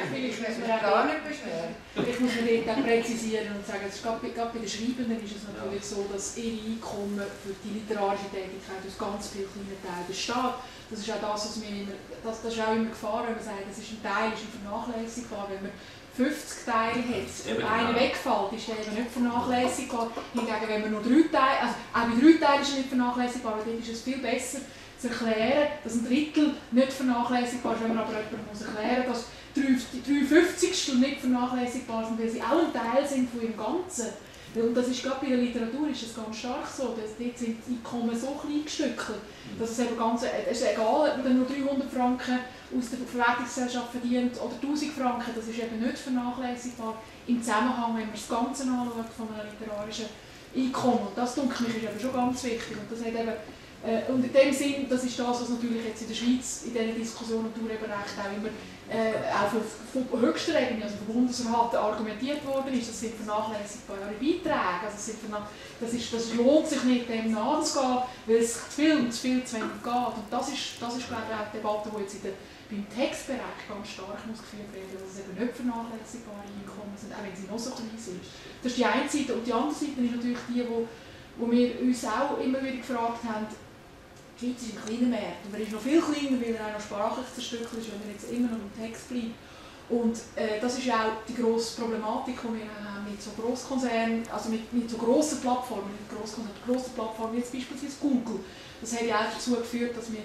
Vielleicht muss man gar nicht beschweren. Vielleicht muss man dort auch präzisieren und sagen, gerade bei den Schreibenden ist es natürlich so, dass ihre Einkommen für die literarische Tätigkeit aus ganz vielen kleinen Teilen besteht. Das ist auch das, was wir immer, das ist auch immer Gefahr, wenn man sagt, das ist ein Teil, ist vernachlässigbar. Wenn man 50 Teile hat und einer wegfällt, ist der eben nicht vernachlässigbar. Hingegen, wenn man nur 3 Teile, also auch bei 3 Teilen ist er nicht vernachlässigbar, aber dann ist es viel besser zu erklären, dass ein Drittel nicht vernachlässigbar ist, wenn man aber jemandem muss erklären muss, dass die 3/50 nicht vernachlässigbar sind, weil sie auch ein Teil sind von ihrem Ganzen. Und das ist gerade bei der Literatur ist das ganz stark so, dass dort sind die Einkommen so klein gestückelt, dass es eben ganz, es ist egal, ob man nur 300 Franken aus der Verwertungsgesellschaft verdient oder 1000 Franken, das ist eben nicht vernachlässigbar im Zusammenhang, wenn man das Ganze anschaut von einem literarischen Einkommen. Und das, denke ich, ist eben schon ganz wichtig. Und das hat eben, und in dem Sinn, das ist das, was natürlich jetzt in der Schweiz in dieser Diskussion um Urheberrecht auch immer auch von höchster Ebene, also vom Bundesrat argumentiert worden ist, das sind vernachlässigbare Beiträge, also das lohnt sich nicht, dem nachzugehen, weil es zu wenig geht. Und das ist glaube ich auch die Debatte, die jetzt beim Textbereich ganz stark muss geführt werden, dass es eben nicht vernachlässigbare Einkommen sind, auch wenn sie noch so klein sind. Das ist die eine Seite. Und die andere Seite ist natürlich die, wo wir uns auch immer wieder gefragt haben, die Schweiz ist ein kleiner Markt und er ist noch viel kleiner, weil er auch noch sprachlich zerstückelt ist, wenn er jetzt immer noch im Text bleibt. Und das ist auch die grosse Problematik, die wir haben mit so Grosskonzernen, also mit so grossen Plattformen, grossen Plattformen wie jetzt beispielsweise Google. Das hat ja auch dazu geführt, dass wir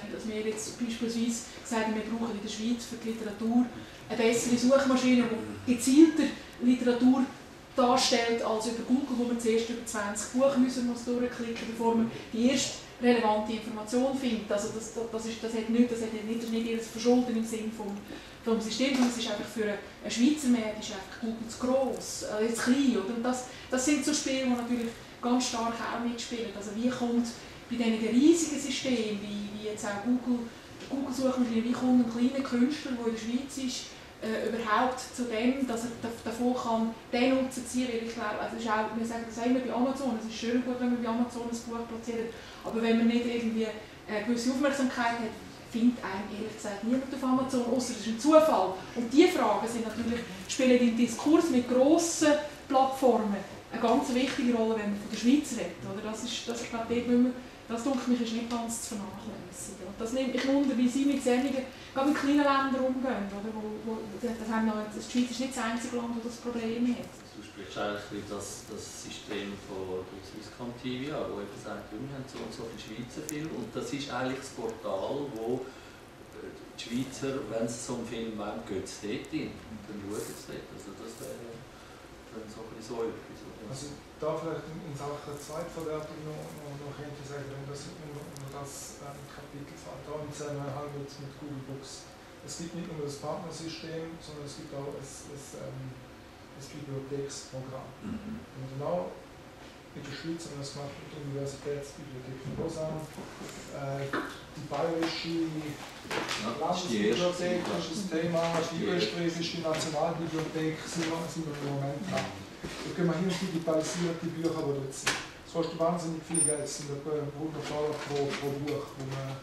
jetzt beispielsweise gesagt haben, wir brauchen in der Schweiz für die Literatur eine bessere Suchmaschine, die gezielter Literatur darstellt als über Google, wo man zuerst über 20 Buch durchklicken muss, bevor man die erste relevante Information findet. Also das hat nicht ihr Verschulden im Sinne vom System, sondern es ist einfach für einen Schweizer Markt ist einfach Google zu gross, zu klein. Oder? Und das sind so Spiele, die natürlich ganz stark auch mitspielen. Also wie kommt bei diesen riesigen Systemen, wie jetzt auch Google-Suchmaschine, wie kommt ein kleiner Künstler, der in der Schweiz ist, überhaupt zu dem, dass er davon kann, den Nutzen ziehen, weil ich glaube, also wir sagen das immer bei Amazon, es ist schön gut, wenn man bei Amazon ein Buch platziert, aber wenn man nicht irgendwie eine gewisse Aufmerksamkeit hat, findet einem ehrlich gesagt niemand auf Amazon, außer es ist ein Zufall. Und diese Fragen spielen im Diskurs mit grossen Plattformen eine ganz wichtige Rolle, wenn man von der Schweiz redet. Oder? Das glaube ich, das denke ich, ist nicht ganz zu vernachlässigen. Und das nimmt mich wunder, wie Sie mit Sendungen, gerade in kleinen Ländern umgehen. Oder? Die Schweiz ist nicht das einzige Land, das das Problem hat. Du sprichst eigentlich das System von Swisscom TV an, wo eben sagt, wir haben so und so viele Schweizer Filme. Und das ist eigentlich das Portal, wo die Schweizer, wenn sie so einen Film wollen, gehen sie dort hin. Und dann schauen sie dort. Also das wäre dann so ein bisschen so etwas. Also da vielleicht in Sachen Zweitverwertung noch könnte sagen, wenn das Kapitel fällt, da im Zusammenhang mit Google Books. Es gibt nicht nur das Partnersystem, sondern es gibt auch das Bibliotheksprogramm. Und genau in der Schweiz haben wir das gemacht mit der Universitätsbibliothek von Lausanne. Die bayerische Landesbibliothek ist das Thema, die österreichische Nationalbibliothek sind wir im Moment dran. Da können wir hin und digitalisieren die Bücher, die dort sind. Es kostet wahnsinnig viel Geld, es sind etwa 100 $ pro Buch, wo man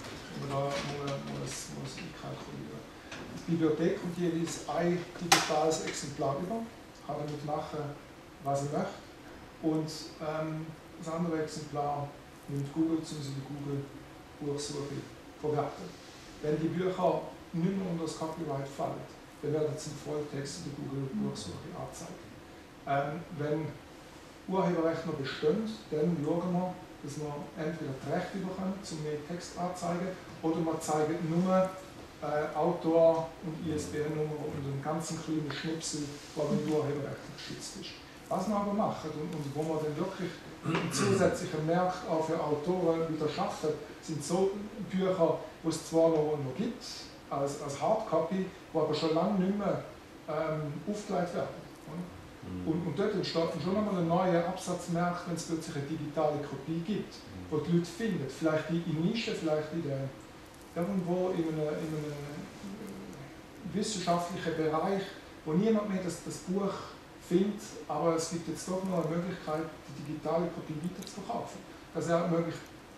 muss einkalkulieren. Die Bibliothek kommt jeweils ein digitales Exemplar über, kann damit machen, was sie möchte. Und das andere Exemplar nimmt Google, bzw. die Google-Buchsuche verwerten. Wenn die Bücher nicht mehr unter das Copyright fallen, dann werden sie im Volltext in der Google-Buchsuche angezeigt. Wenn Urheberrecht noch bestimmt, dann schauen wir, dass wir entweder das Recht bekommen, um mehr Text anzuzeigen, oder wir zeigen nur Autor und ISBN-Nummer und einen ganzen kleinen Schnipsel, der mit Urheberrecht geschützt ist. Was wir aber machen und wo wir dann wirklich einen zusätzlichen Markt auch für Autoren wieder schaffen, sind so Bücher, die es zwar noch gibt, als Hardcopy, die aber schon lange nicht mehr aufgelegt werden. Und dort entsteht schon einmal ein neuer Absatzmarkt, wenn es plötzlich eine digitale Kopie gibt, wo die Leute finden. Vielleicht in Nischen, vielleicht irgendwo in einem wissenschaftlichen Bereich, wo niemand mehr das Buch findet, aber es gibt jetzt doch noch eine Möglichkeit, die digitale Kopie weiterzuverkaufen. Das ist auch möglich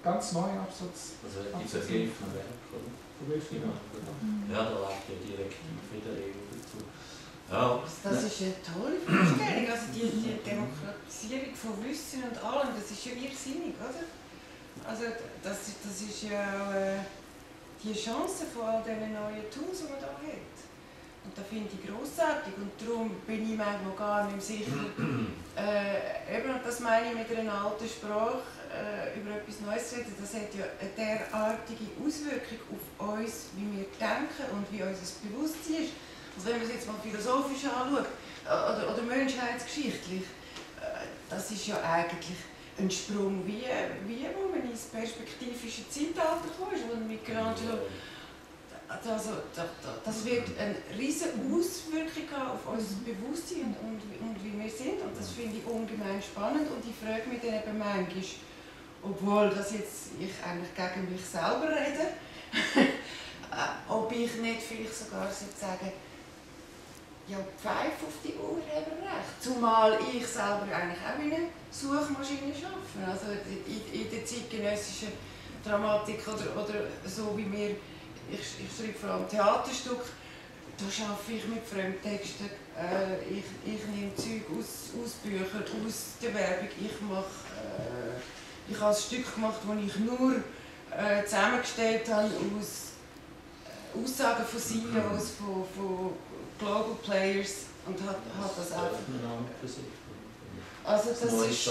ganz neuen Absatz. Also die vergriffenen Werke, oder? Ja, da läuft ja Direktiv in der EU dazu. Ja. Das ist eine tolle Vorstellung. Also die Demokratisierung von Wissen und allem, das ist ja irrsinnig, oder? Also das ist ja die Chance von all diesen neuen Tools, die man da hat. Und das finde ich grossartig und darum bin ich manchmal gar nicht sicher, eben, und das meine ich mit einer alten Sprache, über etwas Neues zu reden, das hat ja eine derartige Auswirkung auf uns, wie wir denken und wie unser Bewusstsein ist. Also wenn man es jetzt mal philosophisch anschaut, oder menschheitsgeschichtlich, das ist ja eigentlich ein Sprung, wie wo man ins perspektivische Zeitalter kam, wo Michelangelo, also, das wird eine riesige Auswirkung haben auf unser Bewusstsein und wie wir sind. Und das finde ich ungemein spannend. Und ich frage mich dann eben manchmal, obwohl das jetzt ich eigentlich gegen mich selber rede, ob ich nicht vielleicht sogar sagen, ja, Pfeif auf die Uhr haben recht. Zumal ich selber eigentlich auch in einer Suchmaschine arbeite. Also in der zeitgenössischen Dramatik oder so wie wir. Ich schreibe vor allem Theaterstücke, da arbeite ich mit Fremdtexten. Ich nehme Zeug aus Büchern, aus der Werbung. Ich habe ein Stück gemacht, das ich nur zusammengestellt habe aus Aussagen von CEOs, von Global Players und habe das einfach. Also das ist.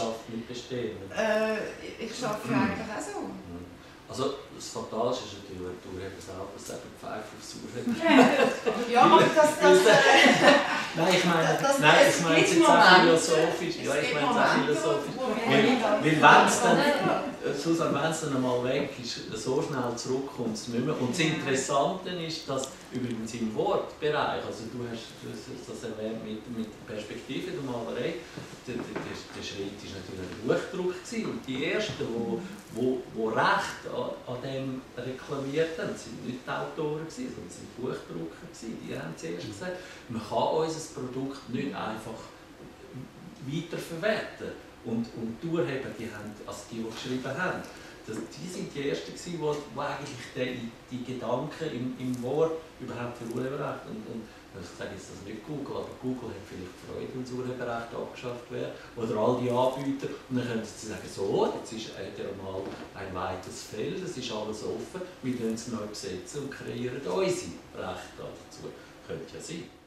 Ich arbeite eigentlich auch so. Also das Fatalste ist natürlich, wenn du eben selber sagst, Pfeife aufs Uhr. Ja, aber das nein, ich meine es jetzt auch philosophisch. Ja, ich meine es auch philosophisch. Weil wenn es dann einmal weg ist, so schnell zurückkommt es nicht mehr. Und das Interessante ist, dass übrigens im Wortbereich, also du hast das erwähnt mit der Perspektive der Malerei, der Schritt war natürlich ein Buchdruck. Und die ersten, die Recht an dem reklamiert haben, sind nicht die Autoren, sondern es sind Buchdrucker. Die haben zuerst gesagt, man kann unser Produkt nicht einfach weiterverwerten. Und die Urheber, die geschrieben haben, die sind die Ersten, die eigentlich die Gedanken im Wort überhaupt für Urheberrecht. Und ich sage jetzt das nicht Google, aber Google hat vielleicht Freude, wenn das Urheberrecht abgeschafft wird. Oder all die Anbieter. Und dann können sie sagen, so, jetzt ist mal ein weites Feld, es ist alles offen, wir können es neu besetzen und kreieren unsere Rechte dazu. Könnte ja sein.